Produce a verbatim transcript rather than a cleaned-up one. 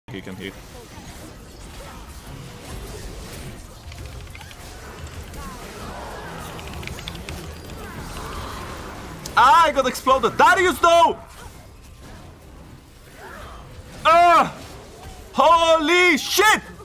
He can hit. Ah, I got exploded. Darius, though! Ah! Holy shit!